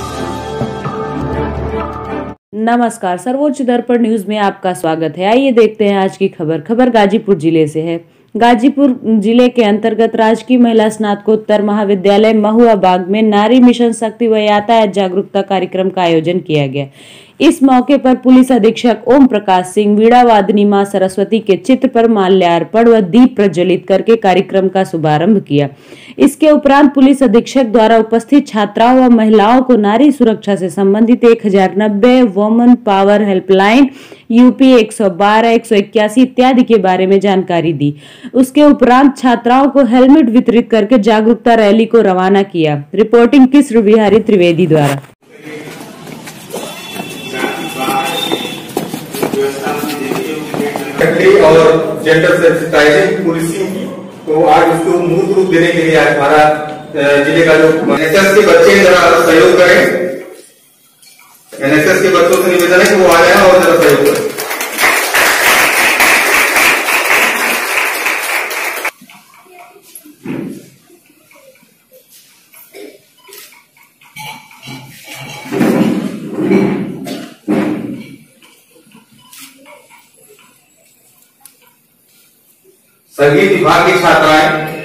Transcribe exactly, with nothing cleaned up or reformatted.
नमस्कार, सर्वोच्च दर्पण न्यूज में आपका स्वागत है। आइए देखते हैं आज की खबर। खबर गाजीपुर जिले से है। गाजीपुर जिले के अंतर्गत राजकीय महिला स्नातकोत्तर महाविद्यालय महुआ बाग में नारी मिशन शक्ति व यातायात जागरूकता कार्यक्रम का आयोजन किया गया। इस मौके पर पुलिस अधीक्षक ओम प्रकाश सिंह वीणा वादनी मां सरस्वती के चित्र पर माल्यार्पण व दीप प्रज्वलित करके कार्यक्रम का शुभारंभ किया। इसके उपरांत पुलिस अधीक्षक द्वारा उपस्थित छात्राओं व महिलाओं को नारी सुरक्षा से संबंधित एक हजार नब्बे वुमेन पावर हेल्पलाइन, यूपी एक सौ बारह, एक सौ इक्यासी इत्यादि के बारे में जानकारी दी। उसके उपरांत छात्राओं को हेलमेट वितरित करके जागरूकता रैली को रवाना किया। रिपोर्टिंग कृष्ण बिहारी त्रिवेदी द्वारा। और जेंडर सेंसिटाइजिंग पुलिसिंग की, तो आज उसको मूर्त रूप देने के लिए आज हमारा जिले का जो एनएसएस के बच्चे जरा सहयोग करें। एनएसएस के बच्चों से निवेदन है कि वो आ जाए और जरा सहयोग करें। सभी विभाग की छात्राएं